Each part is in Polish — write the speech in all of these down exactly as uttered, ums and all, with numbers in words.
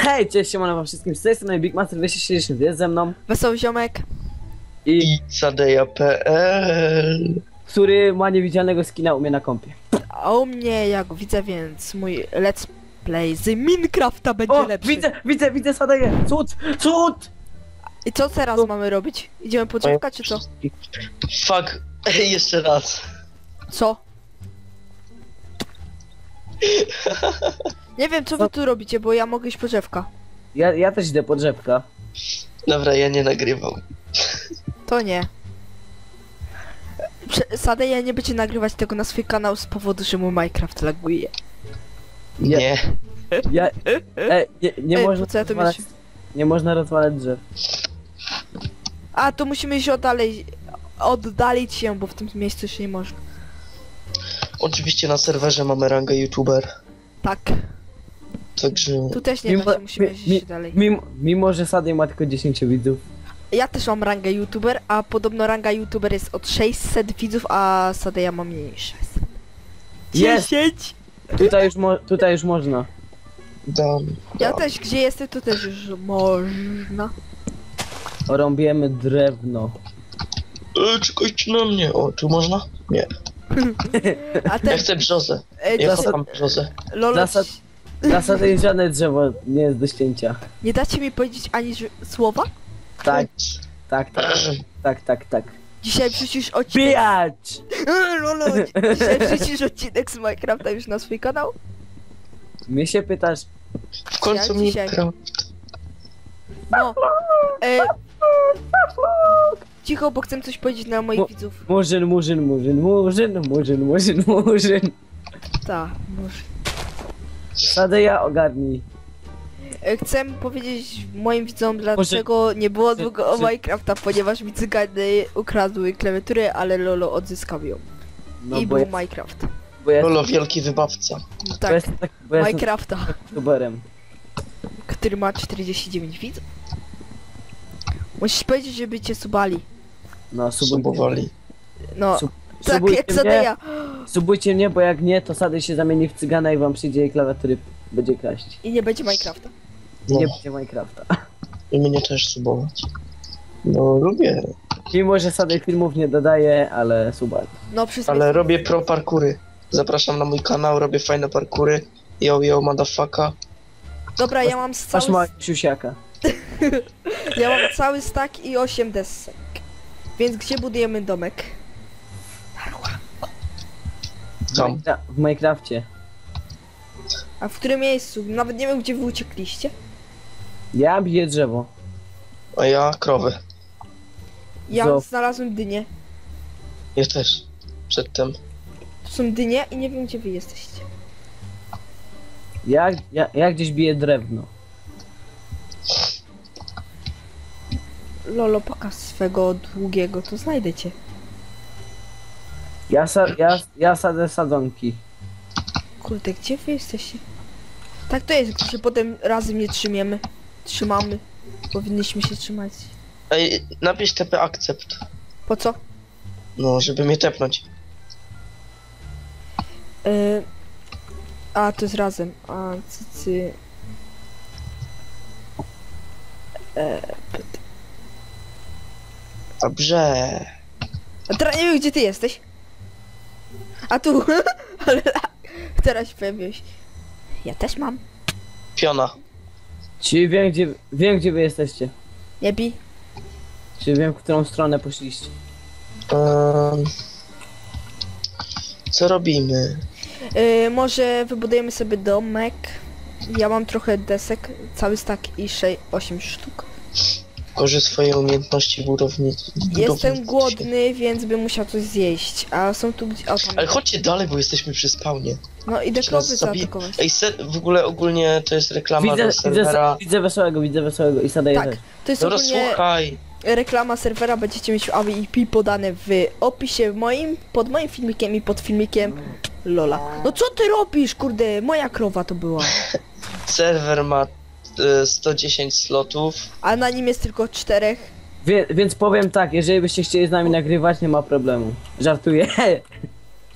Hej, cześć, siemano wam wszystkim, z tej strony Big Master dwieście sześćdziesiąt jest ze mną Wesoły ziomek. i I Sadeja kropka pe el, który ma niewidzialnego skina u mnie na kompie. A u mnie jak widzę, więc mój let's play z Minecrafta będzie O, lepszy. widzę, widzę, widzę Sadeję, cud, cud! I co teraz O. mamy robić? Idziemy po drzewka czy co? Fuck, ej, jeszcze raz. Co? Nie wiem co wy tu robicie, bo ja mogę iść po drzewka. Ja, ja też idę po drzewka. Dobra, ja nie nagrywam. To nie. Prze- Sadeja nie będzie nagrywać tego na swój kanał z powodu, że mu Minecraft laguje. Ja, Nie. ja, e, nie, nie Ej, można po co ja to rozwalać, myślę? nie można rozwalać drzew. A, to musimy się oddalić, oddalić się, bo w tym miejscu się nie można. Oczywiście na serwerze mamy rangę youtuber, Tak. także... Tu też nie Mimo, da się, musimy mi, iść mi, dalej. mimo, mimo, że Sadej ma tylko dziesięć widzów. Ja też mam rangę youtuber, a podobno ranga youtuber jest od sześćset widzów, a Sadeja ma mniej niż sześćset. Jest! dziesięć! Tutaj już, mo, tutaj już można. Dam, Ja dam. też, gdzie jestem, to też już można. Rąbiemy drewno. E, czekajcie na mnie. O, tu można? Nie. A Ja ten, chcę brzozę. e, Ja to, kocham brzozę. Lolo, Zasad- Dla Sadej żadne drzewo nie jest do ścięcia. nie dacie mi powiedzieć ani ż- słowa? Tak, tak, tak, tak, tak, tak. Dzisiaj wrzucisz odcinek... Bijać! Lolo, dzisiaj wrzucisz odcinek z Minecrafta już na swój kanał? Mnie się pytasz, W końcu Ja mi dzisiaj- gra. No. E, cicho, bo chcę coś powiedzieć na moich Mo- widzów. murzyn, murzyn, murzyn, murzyn, murzyn, murzyn, murzyn. Ta, może. Sadeja ogarnij. E, Chcę powiedzieć moim widzom, dlaczego nie było długo o czy- Minecrafta, ponieważ mi cygany ukradły klawiaturę, ale Lolo odzyskał ją. No I bo był ja, Minecraft. bo ja, Lolo, wielki wybawca. bo Tak, ja jestem tak, bo ja jestem Minecrafta, youtuberem. który ma czterdzieści dziewięć widzów. Musisz powiedzieć, żeby cię subali. No, subujcie, Subowali. No, Sub- tak subujcie jak mnie, Sadeja. subujcie mnie, bo jak nie, to Sadej się zamieni w cygana i wam przyjdzie i klawiatury będzie kraść. I nie będzie Minecrafta. I No. nie będzie Minecrafta. I mnie też subować. No, lubię. Mimo, że Sadej filmów nie dodaje, ale subaj. No, przez Ale robię pro parkury. Zapraszam na mój kanał, robię fajne parkury. Yo, yo, motherfucker. Dobra, ja mam Masz cały, ma siusiaka. ja mam cały stack i osiem desek. Więc gdzie budujemy domek? W, Tam. Minecra- w Minecrafcie. A w którym miejscu? Nawet nie wiem, gdzie wy uciekliście. Ja biję drzewo. A ja krowy. Ja Zo- znalazłem dynię. Ja też. Przedtem. Tu są dynie i nie wiem, gdzie wy jesteście. Ja, ja, ja gdzieś biję drewno. Lolo, pokaż swego długiego, to znajdę cię. Ja, sa, ja, ja sadzę sadzonki. Kurde, gdzie wy jesteście? Tak to jest, gdy się potem razem nie trzymiemy. Trzymamy. Powinniśmy się trzymać. Ej, napisz T P akcept. Po co? No, żeby mnie tepnąć. Yy... A, to jest razem. A, cycy... E, Dobrze. a teraz nie wiem, gdzie ty jesteś. A tu, ale teraz się pojawiłeś. Ja też mam. Piona. Czy wiem gdzie, wiem gdzie wy jesteście? Nie bij. Czy wiem w którą stronę poszliście? Um, co robimy? Yy, może wybudujemy sobie domek. Ja mam trochę desek, cały stack i osiem sztuk. Korzy swoje umiejętności budownicze. Jestem głodny, więc bym musiał coś zjeść. A są tu gdzie... O, tam. Ale chodźcie dalej, bo jesteśmy przy spawnie. No idę Czy nas krowy zabije? zaatakować. Ej, se, w ogóle ogólnie to jest reklama Widzę, do widzę, serwera. widzę wesołego, widzę wesołego i Sadeja Tak, też. to jest Dobra, ogólnie słuchaj. reklama serwera, będziecie mieć w I P podane w opisie moim, pod moim filmikiem i pod filmikiem Lola. No co ty robisz, kurde, moja krowa to była. Serwer ma e, sto dziesięć slotów. A na nim jest tylko czterech. Wie, więc powiem tak, jeżeli byście chcieli z nami nagrywać, nie ma problemu. Żartuję.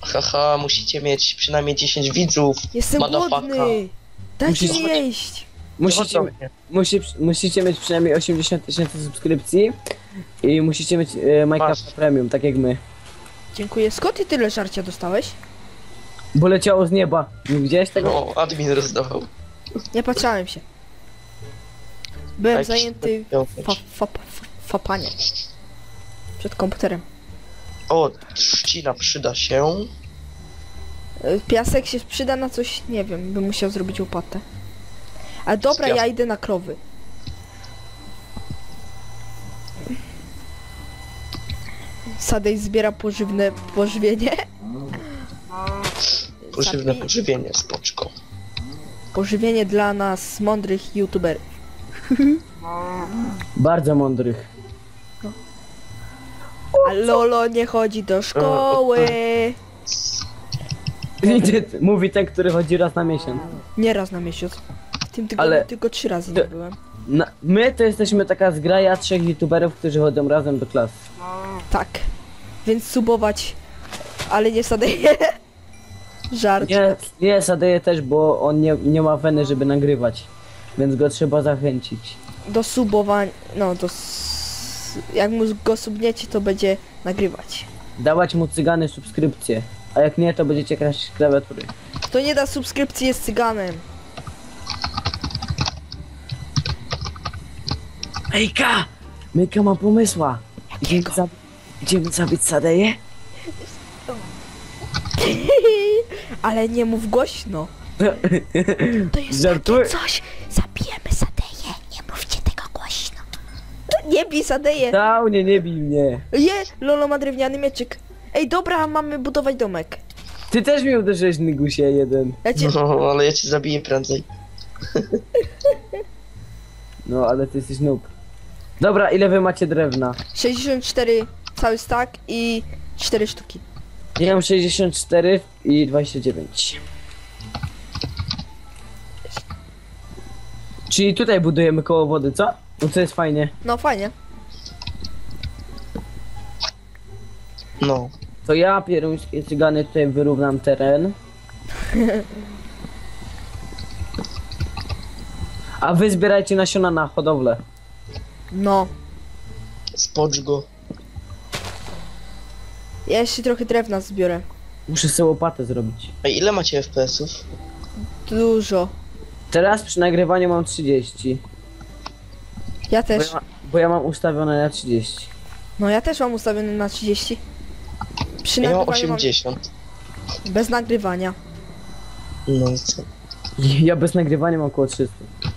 Haha, musicie mieć przynajmniej dziesięć widzów. Jestem Motherfucker. głodny. Dajcie Musisz- mi jeść. Musicie, Chodź do mnie. musi, musicie mieć przynajmniej osiemdziesiąt tysięcy subskrypcji i musicie mieć e, Minecraft Masz. Premium, tak jak my. Dziękuję. Skąd ty tyle żarcia dostałeś? Bo leciało z nieba. Nie widziałeś tego? No, admin rozdawał. Nie patrzałem się. Byłem Jakiś zajęty miał fa, być. fa, fa, fapaniem. Przed komputerem. O, trzcina przyda się. Y, Piasek się przyda na coś, nie wiem, bym musiał zrobić łopatę. Ale dobra, piasku. ja idę na krowy. Sadej zbiera pożywne pożywienie. Pożywne Zapi- pożywienie, spoczko. Pożywienie dla nas, mądrych youtuberów. Bardzo mądrych. A Lolo nie chodzi do szkoły. Idzie- Mówi ten, który chodzi raz na miesiąc. Nie raz na miesiąc. W tym tygodniu Ale- tylko trzy razy to- nie byłem. Na, my to jesteśmy taka zgraja trzech youtuberów, którzy chodzą razem do klas. Tak. Więc subować. Ale nie sadeję. Żart. Nie, nie Sadeje też, bo on nie, nie ma weny, żeby nagrywać. Więc go trzeba zachęcić. Do subowania. No, do. s- Jak mu go subniecie, to będzie nagrywać. Dawać mu cygany subskrypcję. A jak nie, to będziecie kraść klawiatury. Kto nie da subskrypcji, jest cyganem. Ejka! Myka ma pomysła. Idziemy, Jakiego? zabi idziemy zabić Sadeję? Ale nie mów głośno. To jest Żartuję. takie coś. Zabijemy Sadeję. Nie mówcie tego głośno. Nie bij Sadeję. Dał, nie, nie bij mnie. Je, Lolo ma drewniany mieczyk. Ej, dobra, mamy budować domek. Ty też mi uderzyłeś, Nygusie, jeden. Ja cię... No, ale ja cię zabiję prędzej. No, ale ty jesteś noob. Dobra, ile wy macie drewna? sześćdziesiąt cztery cały stack i cztery sztuki. Ja mam sześćdziesiąt cztery i dwadzieścia dziewięć. Czyli tutaj budujemy koło wody, co? No to jest fajnie. No fajnie. No. To ja, pieruńskie cygany, tutaj wyrównam teren. A wy zbierajcie nasiona na hodowlę. No. Spocz go. Ja jeszcze trochę drewna zbiorę. Muszę sobie łopatę zrobić. A ile macie F P S-ów? Dużo. Teraz przy nagrywaniu mam trzydzieści. Ja Bo też. ja, ma, bo ja mam ustawione na trzydzieści. No ja też mam ustawiony na trzydzieści. Przy Ja mam nagrywaniu mam... osiemdziesiąt. Bez nagrywania. No i co? Ja bez nagrywania mam około trzysta.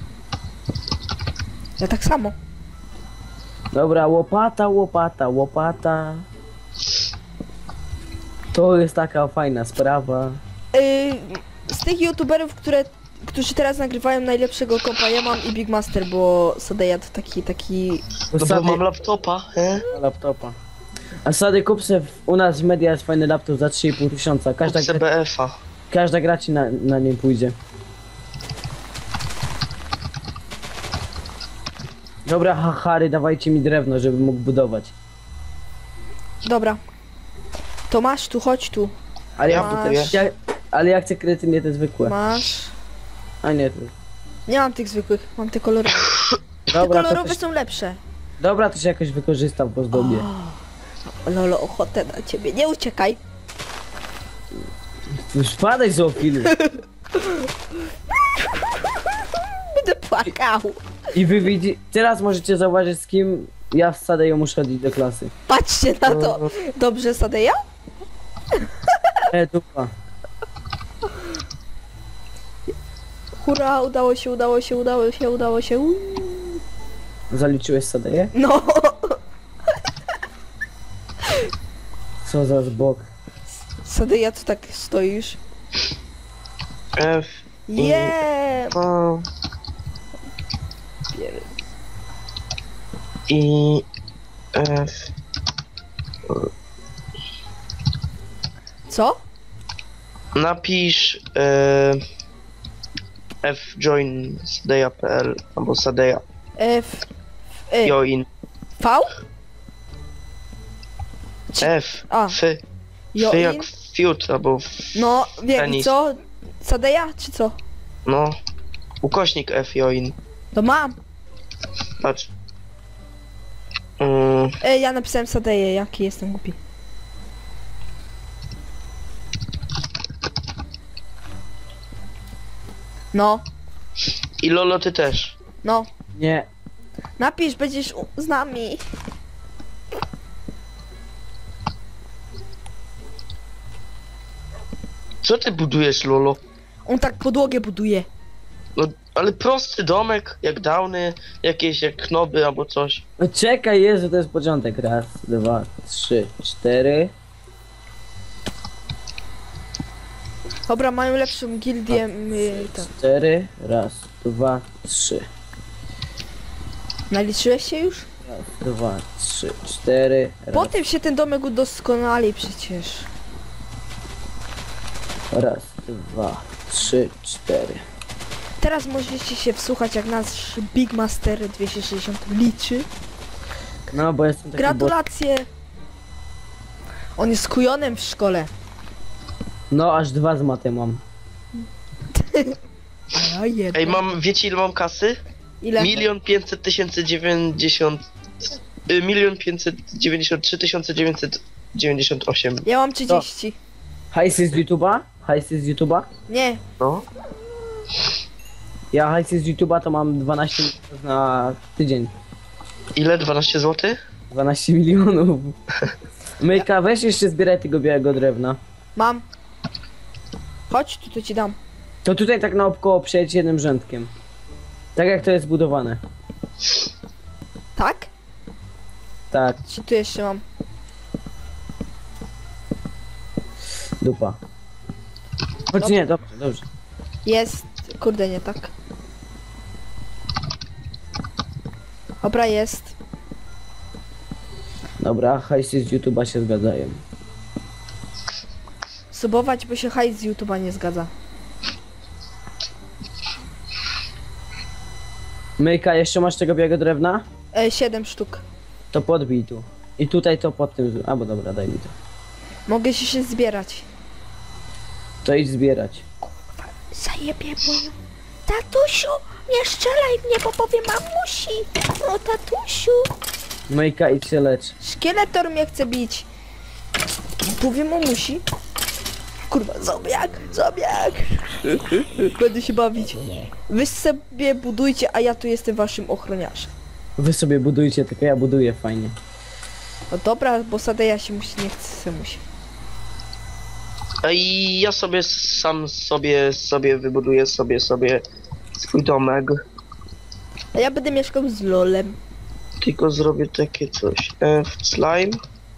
Ja tak samo. Dobra, łopata, łopata, łopata. To jest taka fajna sprawa. Yy, z tych youtuberów, które, którzy teraz nagrywają najlepszego kompa, ja mam i Big Master, bo Sadeja to taki, taki... No bo Sady mam laptopa, he? ma laptopa. A Sady kup se w, u nas w media jest fajny laptop za trzy i pół tysiąca. Każda, Kup gra, B F-a. każda gra ci na, na nim pójdzie. Dobra, ha, Harry, dawajcie mi drewno, żebym mógł budować. Dobra. To masz tu, chodź tu. Ale ja, Masz. ja, ale ja chcę kretynie te zwykłe. Masz. A nie, to... Nie mam tych zwykłych, mam te kolorowe. Te Dobra, to, kolorowe też, są lepsze. dobra, to się jakoś wykorzystam po zdobie. O, Lolo, ochotę na ciebie, nie uciekaj. Już spadaj, Zofil. Będę płakał. I wy widzi... Teraz możecie zauważyć, z kim ja w Sadeju muszę chodzić do klasy. Patrzcie na to. Dobrze, Sadeja? E, dupa. Hurra, udało się, udało się, udało się, udało się. Uuu. Zaliczyłeś Sadeję? No. Co za zbok. Sadeja, co tak stoisz? F, Nie. A, I, F. Co? Napisz e, F join sadeja.pl albo sadeja F. E, join V? F A. F F Join? jak fiut albo f, No, wiem, i Tenis. co? Sadeja, czy co? no Ukośnik F, join. To mam. Patrz. Mm, E, ja napisałem Sadeję, jaki jestem głupi. No, I Lolo, ty też. no. Nie. Napisz, będziesz u- z nami. Co ty budujesz, Lolo? On tak podłogę buduje. No, ale prosty domek, jak downy, jakieś jak knoby albo coś. No czekaj, Jezu, to jest początek. Raz, dwa, trzy, cztery. Dobra, mają lepszą gildię. My, tak. Cztery. Raz, dwa, trzy. Naliczyłeś się już? Raz, dwa, trzy, cztery. Raz, Potem się ten domek udoskonali przecież. raz, dwa, trzy, cztery. Teraz możecie się wsłuchać, jak nasz Big Master dwieście sześćdziesiąt liczy. No, bo jestem taki... Gratulacje! On jest kujonem w szkole. Bo... No, aż dwa z maty mam. A jedno. Ej, mam, wiecie ile mam kasy? Ile? Milion pięćset tysięcy dziewięćdziesiąt... y, Milion pięćset dziewięćdziesiąt trzy tysiące dziewięćset dziewięćdziesiąt osiem. Ja mam trzydzieści. Hajsy z YouTube'a? Hajsy z YouTube'a? Nie, No. Ja hajsy z YouTube'a to mam dwanaście milionów na tydzień. Ile? dwanaście złotych? dwanaście milionów. Myjka, weź jeszcze zbieraj tego białego drewna. mam. Chodź, tu to ci dam. To tutaj tak naokoło przejedź jednym rzędkiem. Tak jak to jest zbudowane. Tak? Tak, Czy tu jeszcze mam? dupa. Choć nie, dobrze, dobrze. Jest. Kurde, nie tak. Dobra, jest. Dobra, hajsy z YouTube'a się zgadzają. Subować, bo się hajs z YouTube'a nie zgadza. Myjka, jeszcze masz tego białego drewna? E, siedem sztuk. To podbij tu. I tutaj to pod tym... Albo dobra, daj mi to. Mogę się, się zbierać. To idź zbierać. Zajebie moją. Tatusiu, nie strzelaj mnie, bo powie mamusi. O, tatusiu. Myjka, idź się lecz. Szkieletor mnie chce bić. Powie mamusi. Kurwa, zombiak, zombiak. Będę się bawić. Wy sobie budujcie, a ja tu jestem waszym ochroniarzem. Wy sobie budujcie, tylko ja buduję fajnie. No dobra, bo Sadeja się musi, nie chce musi. Ej, ja sobie sam sobie sobie wybuduję sobie sobie swój domek. A ja będę mieszkał z Lolem. Tylko zrobię takie coś. F slime.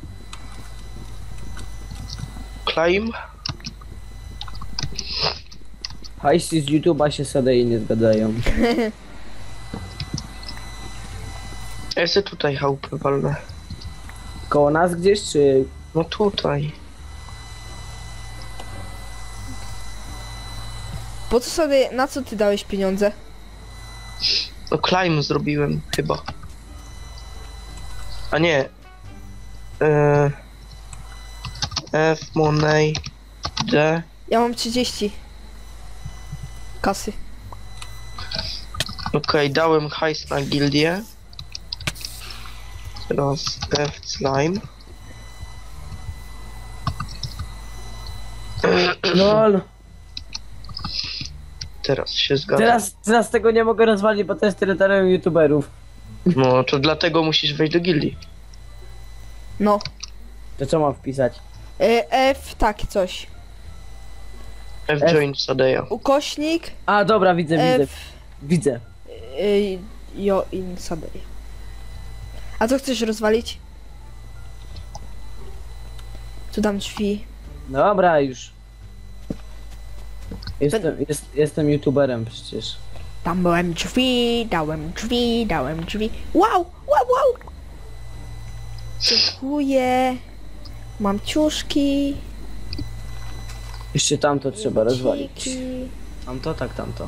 Climb. Hajsy z YouTube'a się sadej nie zgadzają. Ja sobie tutaj chałupę walnę. Koło nas gdzieś, czy... No tutaj. Po co sobie, na co ty dałeś pieniądze? No climb zrobiłem chyba. A nie. E, F money D. Ja mam trzydzieści. Kasy. Okej, dałem hajs na gildię. Teraz F slime. LOL. Teraz się zgadza. Teraz, teraz tego nie mogę rozwalić, bo to jest terytorium YouTuberów. No to dlatego musisz wejść do gildii. No. To co mam wpisać? E, F, tak, coś. F F. join Sadeya. Ukośnik. A, dobra, widzę, widzę. F. Widzę. Y, jo in Sadeja. A co chcesz rozwalić? Tu dam drzwi. Dobra, już. Jestem, jest, jestem YouTuberem przecież. Tam byłem drzwi, dałem drzwi, dałem drzwi. Wow, wow, wow! Dziękuję. Mam ciuszki. Jeszcze tamto trzeba rozwalić. buciki. Tamto, tak, tamto.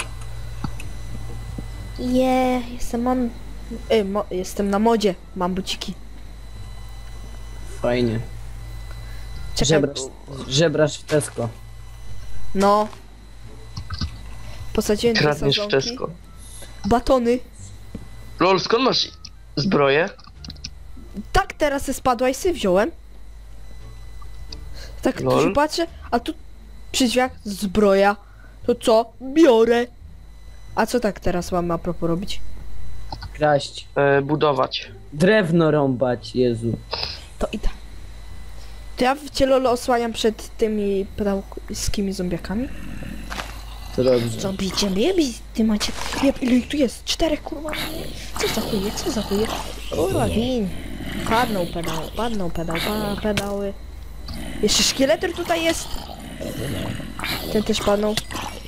Je, jestem mam... Y, mo, jestem na modzie, mam buciki. Fajnie. Czekaj, Żebrasz, żebrasz w Tesco. no. Posadziłem dwie Kradniesz w sadzonki. Tesco. Batony. Lol, skąd masz zbroję? Tak teraz se spadła i sobie wziąłem. Tak tu Lol. się patrzę, a tu przy drzwiach zbroja. To co? Biorę. A co tak teraz mam a propos robić? Kraść. E, budować. Drewno rąbać, Jezu. To i tak. To ja cię Lolo osłaniam przed tymi pedałskimi zombiakami. To dobrze. Zabijcie mnie, ty macie... Nie, ile ich tu jest? Czterech, kurwa. Co za chuje, co za chuje? Kurwa, gin. Padną pedał, padną pedał, pa, pedały. Jeszcze szkieletor tutaj jest. Ten też padną.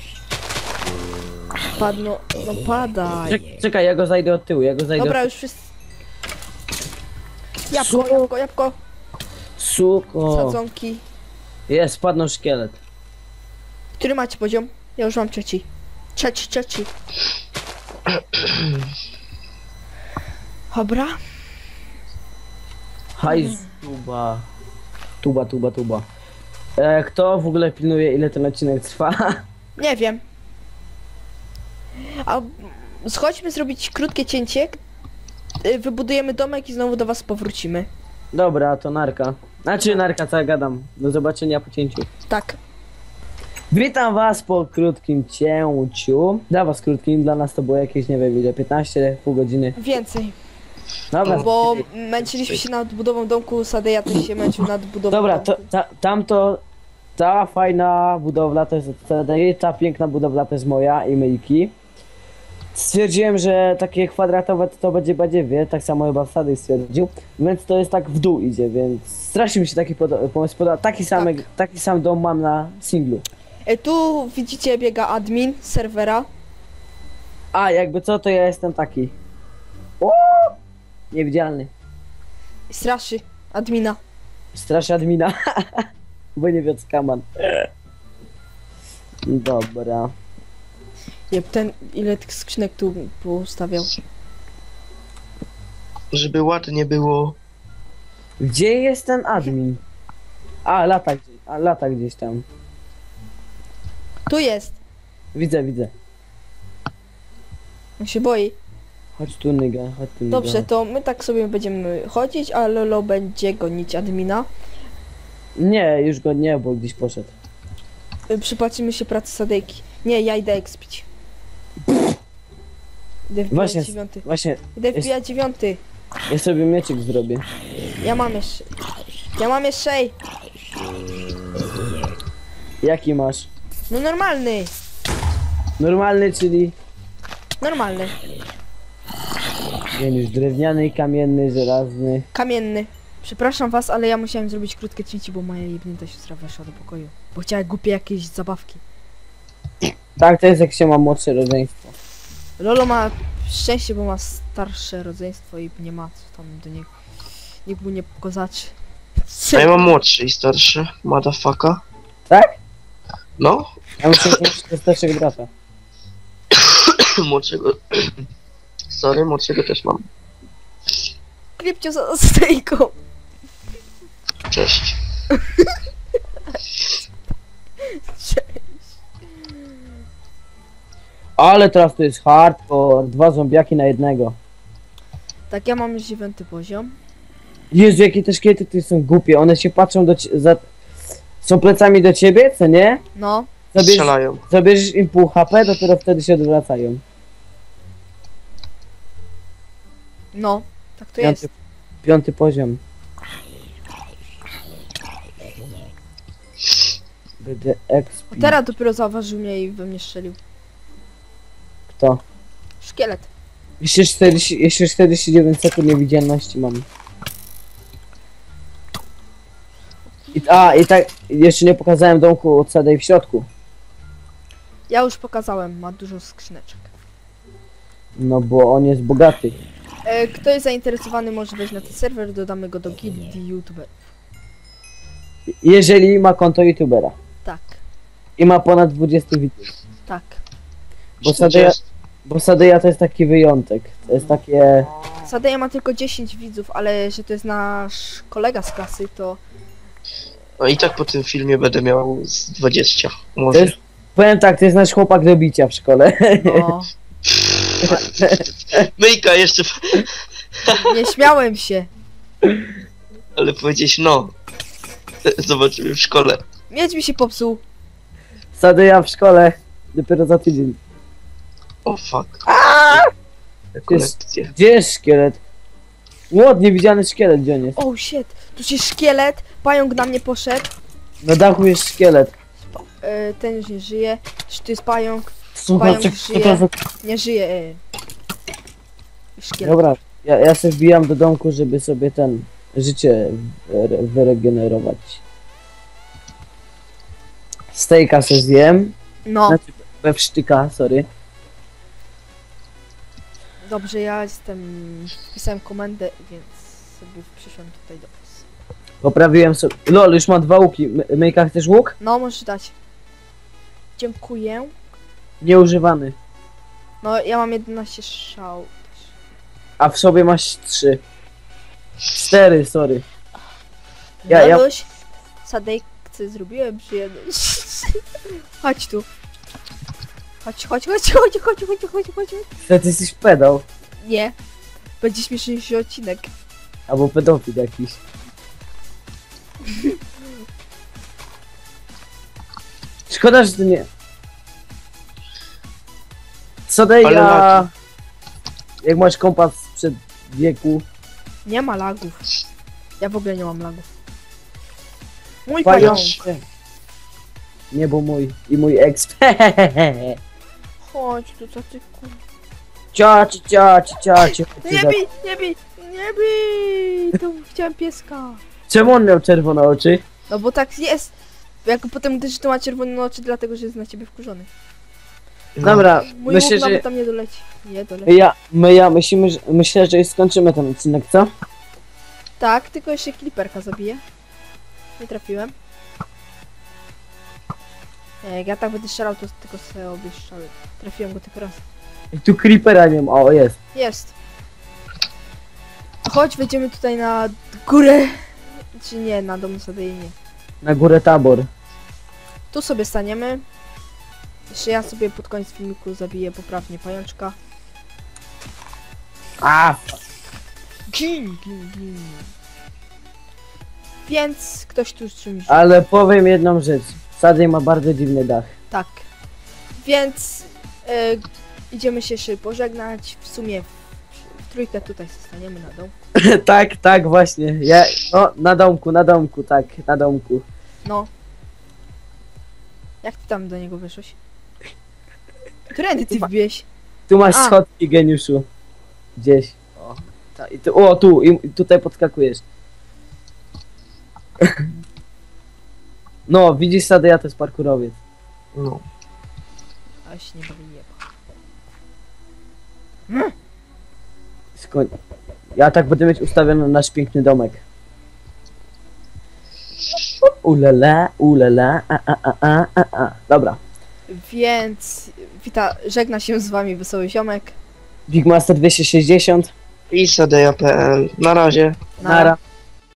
Padną, no padaj. Czek, czekaj, ja go zajdę od tyłu, ja go zajdę Dobra, od... już wszyscy. Jabłko, jabłko, jabłko. Suko. Sadzonki. Jest, spadł szkielet. Który macie poziom? Ja już mam trzeci. Trzeci, trzeci. Dobra. Hajs, tuba. Tuba, tuba, tuba. E, kto w ogóle pilnuje, ile ten odcinek trwa? Nie wiem. A schodźmy zrobić krótkie cięcie. Y, Wybudujemy domek i znowu do was powrócimy. Dobra, to narka. Znaczy narka, co ja gadam. Do zobaczenia po cięciu. Tak. Witam was po krótkim cięciu. Dla was krótkim, dla nas to było jakieś, nie wiem ile, piętnaście, pół godziny. Więcej. Dobra, Bo męczyliśmy się nad budową domku, Sadeja też się męczył nad budową dobra, to, domku. ta, tamto, ta fajna budowla to jest od Tadei, ta piękna budowla to jest moja i Myjki. Stwierdziłem, że takie kwadratowe to, to będzie badziewie, tak samo chyba Sadej stwierdził, więc to jest tak w dół idzie, więc strasznie mi się taki poda- pomysł podoba. Taki, samy, Tak. taki sam dom mam na singlu. Y, Tu widzicie biega admin serwera. A, jakby co, to ja jestem taki. O! Niewidzialny. Straszy admina. Straszy admina. Bo nie wiodł kaman. Dobra. Jeb, ten ile tych skrzynek tu poustawiał. Żeby ładnie było. Gdzie jest ten admin? A, lata gdzieś, a, lata gdzieś tam. Tu jest. Widzę, widzę. On się boi. Chodź tu, nyga, chodź tu, nyga. Dobrze, to my tak sobie będziemy chodzić, a Lolo będzie gonić admina. Nie, już go nie, bo gdzieś poszedł. Y, Przypatrzymy się pracy Sadejki. Nie, ja idę expić. Idę wbijać Właśnie, dziewiąty. właśnie, Idę jest- wbijać dziewiąty. ja sobie mieczyk zrobię. Ja mam jeszcze. Ja mam jeszcze. Jaki masz? No normalny. Normalny, czyli... Normalny. Nie wiem, już drewniany, kamienny, żelazny. Kamienny. Przepraszam was, ale ja musiałem zrobić krótkie ćwici, bo moja jebnięta siostra weszła do pokoju. Bo chciała głupie jakieś zabawki. Tak, to jest jak się ma młodsze rodzeństwo. Lolo ma szczęście, bo ma starsze rodzeństwo i nie ma co tam do niego. Nikt mu nie kozaczy. A ja mam młodszy i starszy. Motherfucker. Tak? No. Ja muszę mieć starszego brata. Młodszego. Sorry, młodszego też mam. Klipcio za stejką. Cześć. Ale teraz to jest hardcore. Dwa zombiaki na jednego. Tak, ja mam już dziewiąty poziom. Jezu, jakie te szkielety tutaj są głupie. One się patrzą do cie- za... Są plecami do ciebie, co nie? No, Zabierz, Strzelają. zabierzesz im pół H P, dopiero wtedy się odwracają. no, tak to Piąty, jest. piąty poziom. Będę exp. A teraz dopiero zauważył mnie i we mnie strzelił. Kto? Szkielet. Jeszcze czterdzieści, jeszcze czterdzieści dziewięć sekund niewidzialności mam. I, a, i tak, jeszcze nie pokazałem domku od Sadej w środku. Ja już pokazałem, ma dużo skrzyneczek. No bo on jest bogaty. E, kto jest zainteresowany, może wejść na ten serwer, dodamy go do gildii YouTuber. Jeżeli ma konto youtubera. Tak, I ma ponad dwudziestu widzów. tak. Bo Sadeja, bo Sadeja to jest taki wyjątek. To jest takie... Sadeja ma tylko dziesięć widzów, ale że to jest nasz kolega z klasy, to No i tak po tym filmie będę miał z dwadzieścia. To Może. jest, Powiem tak, to jest nasz chłopak do bicia w szkole. No, Myjka jeszcze, nie śmiałem się. ale powiedzieć no. Zobaczymy w szkole. Miecz mi się popsuł. Sady ja w szkole. Dopiero za tydzień. O fuck. Jest, Kolekcje. gdzie jest szkielet? Łot, niewidziany szkielet, gdzie on jest? Oh shit, tu się szkielet, pająk na mnie poszedł. Na dachu jest szkielet. E, ten już nie żyje. Czy tu jest pająk? Słuchajcie, Pająk co to za... Nie żyje. E. Szkielet. Dobra, ja, ja sobie wbijam do domku, żeby sobie ten życie wyre- wyregenerować. Stejka se zjem. No, Znaczy, we wsztyka, sorry. dobrze, ja jestem... Wpisałem komendę, więc sobie przyszłem tutaj do was. Poprawiłem sobie... Lol, już ma dwa łuki. My- Myjka, chcesz łuk? No, możesz dać. Dziękuję. Nieużywany. No, ja mam jedenaście szał. A w sobie masz trzy. Cztery, sorry. Ja- ja- Daluś, Sadejce zrobiłem przyjemność. Chodź tu. Chodź, chodź, chodź, chodź, chodź, chodź, chodź, chodź. Ty jesteś pedał. Nie. Będzie śmieszniejszy odcinek. Albo pedofil jakiś. Szkoda, że to nie... Co daje Ale ja... laki. Jak masz kompas sprzed wieku... Nie ma lagów. Ja w ogóle nie mam lagów. Mój Pająk. pająk. Nie, bo mój i mój exp. Chodź tu, co ty kur... Ciaci, ciaci, ciaci. Nie bij, nie bij, nie bij! To chciałem pieska. Czemu on miał czerwone oczy? No bo tak jest. Jak potem uderzysz, to ma czerwone oczy, dlatego że jest na ciebie wkurzony. Dobra, Mój myślę, łuk że... nawet tam nie doleci. Nie doleci. Ja, my, ja myślimy, że... Myślę, że już skończymy ten odcinek, co? Tak, tylko jeszcze kliperka zabiję. Nie trafiłem. Nie, jak ja tak będę strzelał, to tylko sobie obie strzały. Trafiłem go tylko raz. I tu creepera nie ma, o jest. Jest. Chodź, wejdziemy tutaj na górę. Czy nie, na dom sobie nie. Na górę tabor. Tu sobie staniemy. Jeszcze ja sobie pod koniec filmiku zabiję poprawnie pajączka. A, Gin, gin, gin. Więc ktoś tu z czymś... ale powiem jedną rzecz. Sadej ma bardzo dziwny dach. Tak. Więc e, idziemy się jeszcze pożegnać. W sumie w, w trójkę tutaj zostaniemy na dół. Tak, tak, właśnie. Ja, no, na domku, na domku, tak, na domku. No. Jak ty tam do niego wyszłeś? Którędy ty wbiłeś? Tu masz A. schodki, geniuszu. Gdzieś. O, ta, i tu, o tu, i, i tutaj podskakujesz. No, widzisz Sadeja, to jest parkurowiec. No. A się nie bawię. Skoń... Ja tak będę mieć ustawiony nasz piękny domek. Ulala, ulala, a, a, a, a, a, a. Dobra. Więc wita, żegna się z wami Wesoły Ziomek. Big Master dwieście sześćdziesiąt. I sadeja kropka pe el. Na razie. Na Nara.